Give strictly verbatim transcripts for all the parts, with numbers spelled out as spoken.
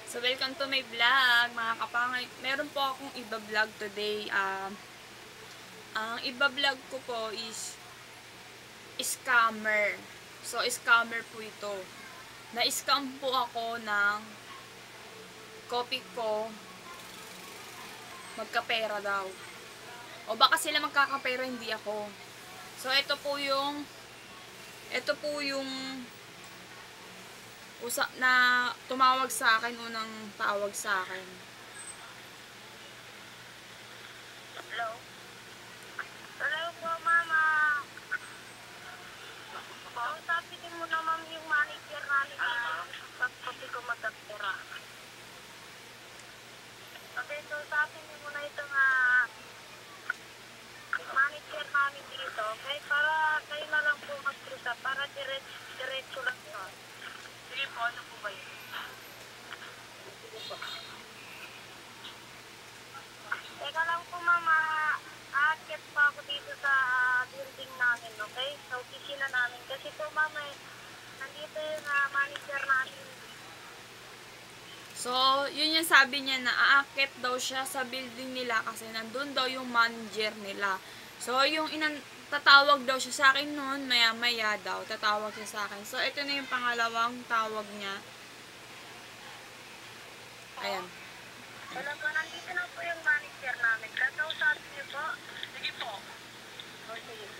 So, welcome to my vlog, mga kapangay. Meron po akong iba-vlog today. Um, ang iba-vlog ko po is scammer. So, scammer po ito. Na-scam po ako ng copy ko. Magkapera daw. O baka sila magkakapera, hindi ako. So, ito po yung ito po yung usap na tumawag sa akin, unang tawag sa akin. Hello? Hello po, mama. Kausapin mo naman yung manager namin na pagpati ko magkapira. Okay, so sabi niyo muna ito nga manager namin dito. Okay, para kayo na lang po mag-cruza, para diretso, diretso lang to. Sige po, ano po ba yun? Sige po. Teka lang po, mama. Aakyat pa ako dito sa uh, building namin, okay? Sa opisina namin. Kasi po, mama, eh, nandito yung uh, manager namin. So, yun yung sabi niya na aakit daw siya sa building nila kasi nandun daw yung manager nila. So, yung inan tatawag daw siya sa akin noon, maya-maya daw, tatawag siya sa akin. So, ito na yung pangalawang tawag niya. Ayan. Talaga, nandito na po yung manager namin. Kakausapin niyo po. Sige po. O, sige po.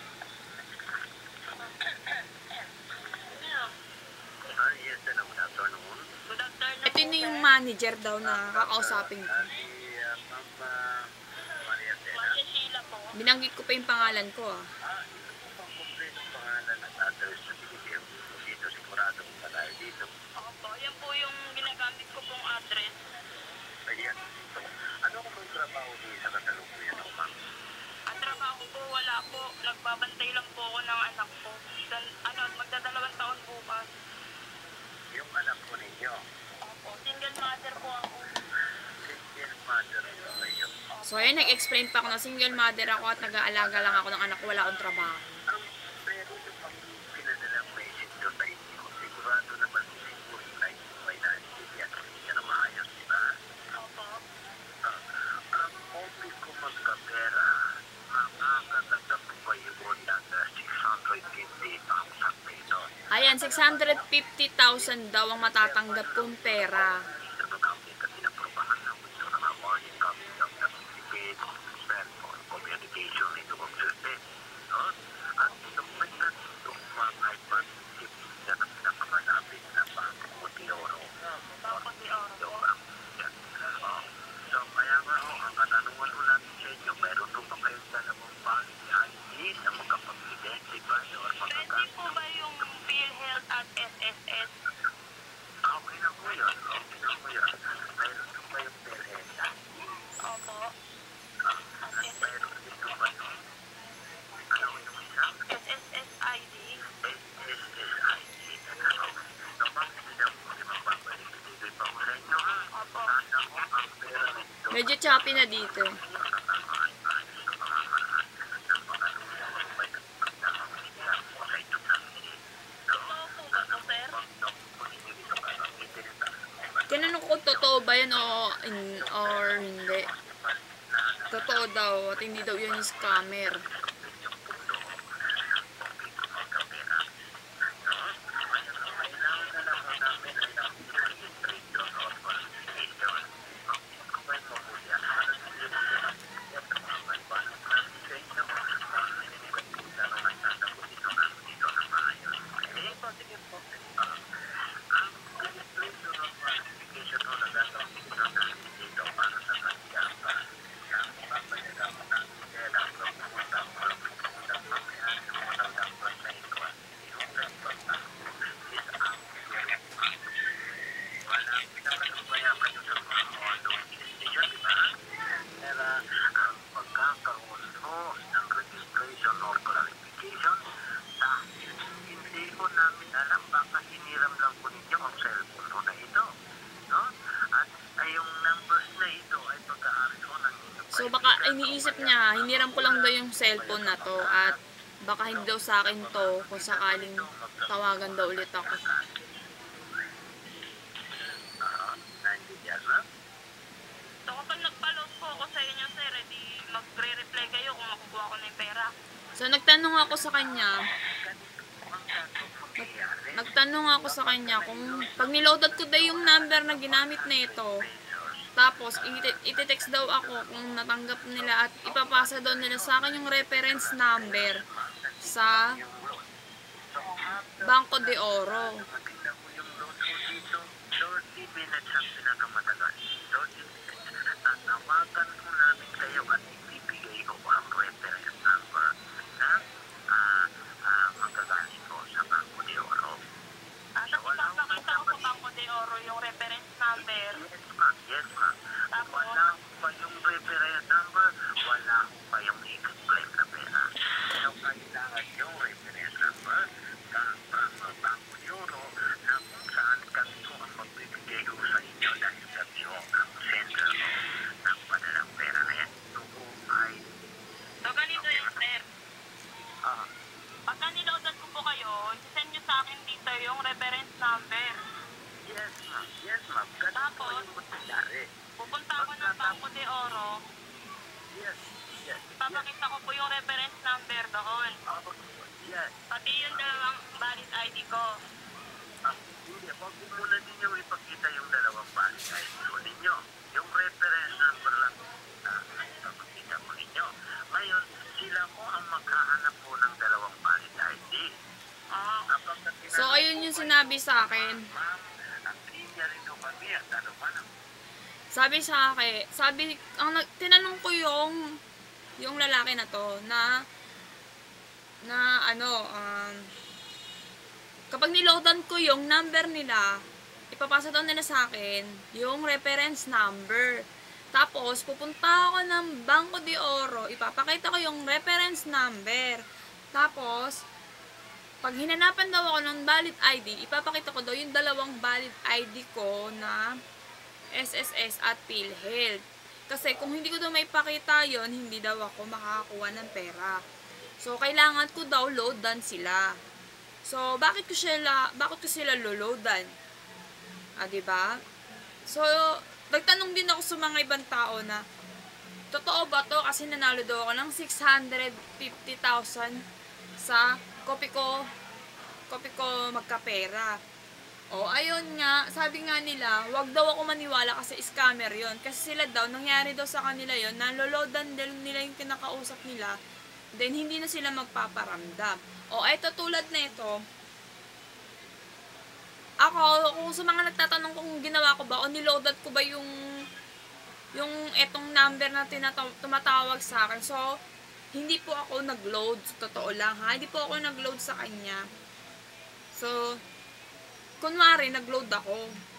Ah, yes, hello, good afternoon. Good afternoon. Ito na yung manager daw na kakausapin ko. Ah, si uh, Ma'am uh, Maria Tena. Maria Sheila po. Binanggit ko pa yung pangalan ko, ah. Ah, ito po bang kompletong pangalan at address na binibigyan ko po dito, siguradong palayo dito. Opo, yan po yung ginagamit ko pong address. Ayan. So, ano ko bang trabaho niyo sa kasalukuyan ako, ma'am? Ang trabaho ko, wala po. Nagbabantay lang po ako ng anak ko. Dan, ano, magdadalawang taon bukas. Yung anak ko ninyo, Opo, single mother po ako. single mother po kayo. So, ayun, nag-explain pa ako na single mother ako at nag-aalaga lang ako ng anak ko, wala akong trabaho. Ang pero yung pang pinadalang message doon sa inyo, sigurado naman siguro na ito ay naintindihan ko niya na maayos, di ba? Opo. Ang hobby ko magkapera, makakatanggap ko ba yun ng six hundred fifty thousand pesos? Ayan, six hundred fifty thousand daw ang matatanggap kong pera. Ito namin kasi naprobahan ng ito ng awarding kami ng certificate for communication ito kong system. No? At ito may natutong mga partnership na ng pinakamalapit na Bangko de Oro. Bangko de Oro po. Yan. Oh. So, kaya nga ho, ang katanungan ko natin sa inyo, meron po ba kayong dalawang valid I D na magkapag-identify or Pwede magagamit? po ba yung PhilHealth at S S S? Okay na po yun. Okay na po yun. Meron po ba yung perhenta? Opo. At S S S. Meron dito ba yung ano yung isa? S S S I D. S S S I D. Okay. So, ma'am, hindi na po kasi magbabalik. Ibigay pa ko sa inyo, ha? Opo. Sana ko ang pera nito. Medyo choppy na dito. Totoo po ba to, sir? Tinanong ko totoo ba yun o in, or hindi. Totoo daw at hindi daw yun yung scammer. Sige po. ang pagkakaroon mo ng registration or clarification dahil hindi ko namin alam, baka hiniram lang po ninyo ang cellphone mo na ito. No? At ay yung numbers na ito ay pag-aari ko ng inyong So baka iniisip niya, hiniram ko lang daw yung cellphone na to at baka hindi daw sa akin to kung sakaling tawagan daw ulit ako. So, nagtanong ako sa kanya, ganito po ang gato mangyayari. nagtanong ako sa kanya kung pag niloaded ko daw yung number na ginamit na ito, tapos iti- iti-text daw ako kung natanggap nila at ipapasa daw nila sa akin yung reference number sa Banco de Oro. Tingnan mo yung load ko dito, thirty minutes ang pinakamatagal. thirty minutes. Tatawagan ko namin kayo at ibibigay ko ang reference number na ah, ah, magagaling ko sa Banco de Oro. Ah, tapos ipapakita ko sa Banco de Oro yung reference number. Yes, ma'am. Yes, ma'am. Wala pa yung reference number, wala pa yung i-claim na pera. So, kailangan yung reference number sa from Banco de Oro na kung saan kami ko ang magbibigay ko sa inyo dahil kami ko ang sender ko ng padalang pera na yan. Ito po ay So, ganito yung sir. ah, Pagka niloadan ko po kayo, send nyo sa akin dito yung reference number. yes, ma'am. Yes, ma'am. Ganito Tapos? yung mangyayari. Pupunta ako ng Banco de Oro, Yes, yes, yes. ipapakita ko po yung reference number doon. Ah, yes. Pati yung dalawang valid I D ko. Ah, hindi, wag mo muna ninyo ipakita yung dalawang valid I D ko ninyo. Yung reference number lang ah, ipapakita mo ninyo. Ngayon, sila ko ang maghahanap po ng dalawang valid I D. Ah, Kapag So, ayun yung sinabi sa akin. Ma'am, ang linya rin ko kami at ano pa na. Sabi sa akin, sabi, ang nag- tinanong ko yung, yung lalaki na to, na, na ano, um, kapag niloadan ko yung number nila, ipapasa daw nila sa akin yung reference number. Tapos, pupunta ako ng Banco de Oro, ipapakita ko yung reference number. Tapos, pag hinanapan daw ako ng valid I D, ipapakita ko daw yung dalawang valid I D ko na S S S at PhilHealth. Kasi kung hindi ko daw may pakita yon, hindi daw ako makakakuha ng pera. So, kailangan ko daw loadan sila. So, bakit ko sila, bakit ko sila loloadan? Ah, diba? So, nagtanong din ako sa mga ibang tao na, totoo ba to? Kasi nanalo daw ako ng six hundred fifty thousand sa kopi ko, kopi ko magkapera. O, ayun nga, sabi nga nila, wag daw ako maniwala kasi scammer yon. Kasi sila daw, nangyari daw sa kanila yon, naloloadan din nila yung kinakausap nila, then hindi na sila magpaparamdam. O, eto tulad na ito, ako, kung sa mga nagtatanong kung ginawa ko ba, o niloaded ko ba yung, yung etong number na tinataw- tumatawag sa akin. So, hindi po ako nag-load, sa totoo lang ha, hindi po ako nag-load sa kanya. So, kunwari, nag-load ako.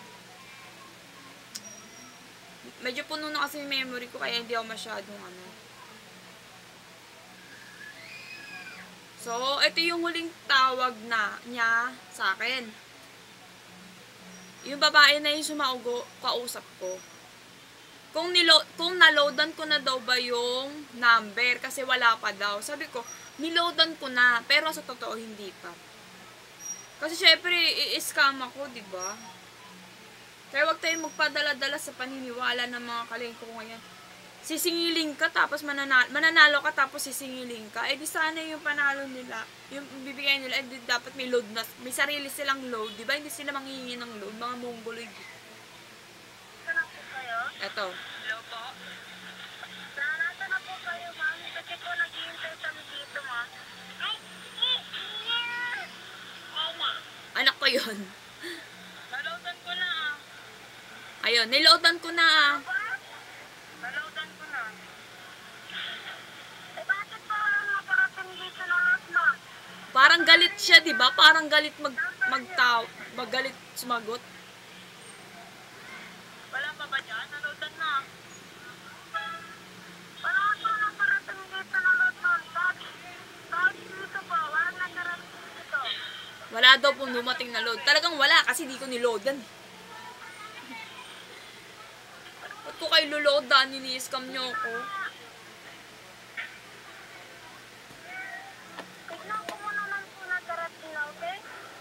Medyo puno na kasi yung memory ko, kaya hindi ako masyadong ano. So, ito yung huling tawag na niya sa akin. Yung babae na yung sumaugo, kausap ko. Kung, nilo kung naloadan ko na daw ba yung number, kasi wala pa daw. Sabi ko, niloadan ko na, pero sa totoo hindi pa. Kasi syempre, i-scam ako, di ba? Kaya wag tayong magpadala-dala sa paniniwala ng mga kalengko ngayon. Sisingiling ka, tapos mananalo, mananalo ka, tapos sisingiling ka. Eh di sana yung panalo nila, yung bibigay nila, eh di dapat may load na, may sarili silang load, di ba? Hindi sila manghihingi ng load, mga mongoloid. ito na po kayo. Eto. Hello po. Nasa na po kayo, ma'am. Kasi po nag-iintay kami dito, ma'am. Ay, Anak ko yun. naloadan ko na ah. Ayun, niloadan ko na ah. Naloadan ko na. Eh, bakit pa walang nakarating dito na lahat, ma'am? Parang galit siya, di ba? Parang galit mag magtaw, magalit sumagot. Wala pa ba dyan? Naloadan na. Wala pa nakarating dito na lahat, ma'am. Kahit kahit dito pa, walang nakarating dito. Wala daw pong dumating na load. Talagang wala kasi di ko niloadan. Ba't ko kayo loloadan? Ini-scam nyo ako. Tignan ko muna lang po nakarating na, okay?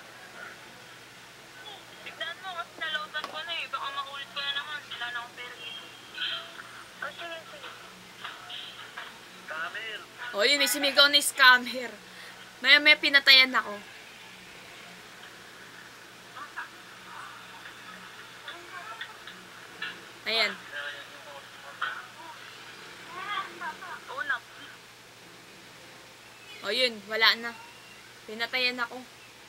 Tignan mo kasi naloadan ko na eh. Baka makulit ko na naman. Wala na akong pera dito. O sige, sige. Camel, O, O yun, may sumigaw na scammer. Maya may pinatayan ako. Ayan. Una. O yun, wala na. Pinatayan ako.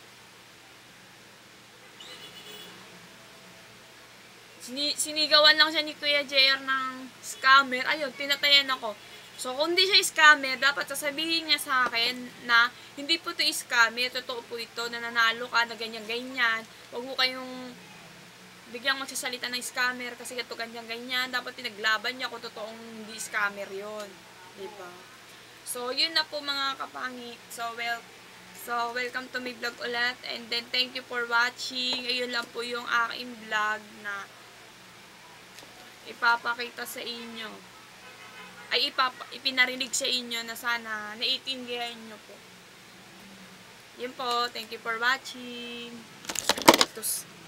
Sini sinigawan lang siya ni Kuya J R ng scammer. Ayun, pinatayan ako. So, kung di siya scammer, dapat sasabihin niya sa akin na hindi po ito scammer, totoo po ito, nananalo ka, na ganyan-ganyan. Huwag mo kayong biglang magsasalita ng scammer kasi ito ganyan-ganyan. Dapat pinaglaban niya kung totoong hindi scammer yon, diba? So, yun na po mga kapangi. So, well, so, welcome to my vlog ulit. And then, thank you for watching. Ayun lang po yung aking vlog na ipapakita sa inyo. Ay, ipapa, ipinarinig sa inyo na sana naiintindihan nyo po. Yun po. Thank you for watching. Tos.